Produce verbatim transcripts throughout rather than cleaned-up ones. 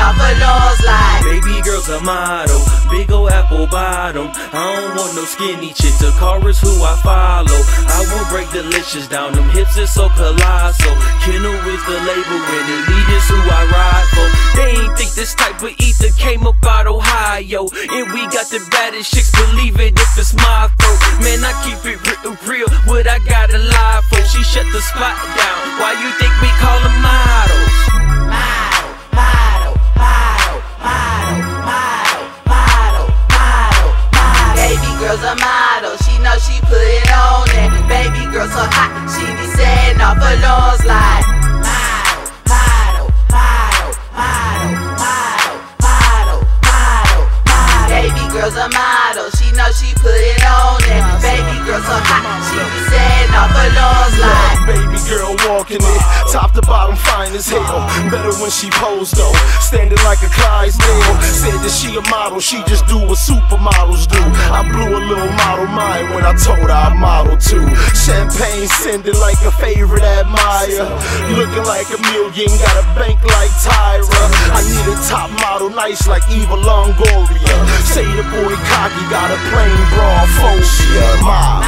off a long slide. Baby girl's a model, big ol' apple bottom. I don't want no skinny chick, the car is who I follow. I will break delicious down, them hips is so colossal. Kennel is the label, when they lead is who I ride for. They ain't think this type of ether came up out Ohio. And we got the baddest chicks, believe it if it's my throat. Man, I keep it real, real, what I gotta lie for. She shut the spot down, why you think we call them models? Model, model, model, model, model, model, model, model. Baby girl's a model, she know she put it on it. Baby girl so hot, she be setting off a long slide. Model, model, model, model, model, model, model, model. Baby girl's a model, she know she put it on it. Baby girl so hot, she be setting off a long slide. Baby girl walking it, top to bottom fine as hell. Better when she posed though, standing like a Clydesdale. Said that she a model, she just do what supermodels do. I blew a little model mind when I told her I model too. Champagne sending like a favorite admirer. Looking like a million, got a bank like Tyra. I need a top model, nice like Eva Longoria. Say the boy cocky, got a plain broad phobia. Model,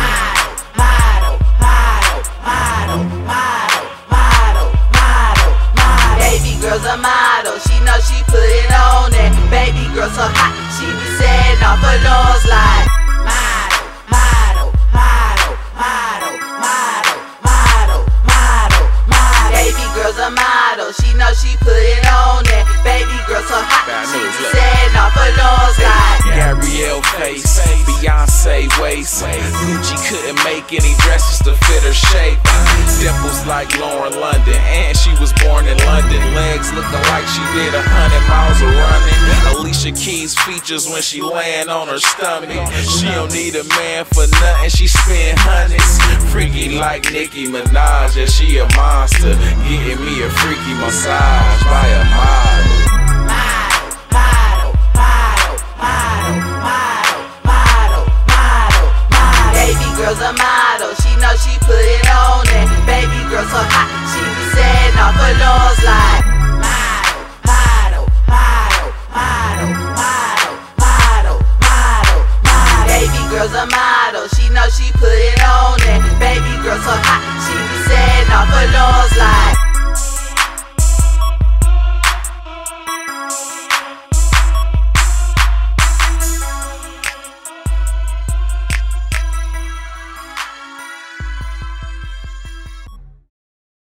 model, model, model, model, model, model, model. Baby girl's a model, she know she put it on it. Baby girl so hot, she be setting off a long slide. Model, model, model, model, model, model, model, model. Baby girl's a model, she know she put it on it. Baby girl so hot, she be setting off a long slide. Gabrielle face, Beyonce waist. Gucci couldn't make any dresses to fit her shape. Dimples like Lauren London, and she was born in London. Legs looking like she did a hundred miles of running. Alicia Keys features when she laying on her stomach. She don't need a man for nothing, she spend hundreds. Freaky like Nicki Minaj, yeah, she a monster. Getting me a freaky massage by a model. Girl's a model, she know she put it on it. Baby girl so hot, she be setting off a long slide. Model, model, model, model, model, model, model, model. Baby girl's a model, she know she put it on it. Baby girl so hot, she be setting off a long slide.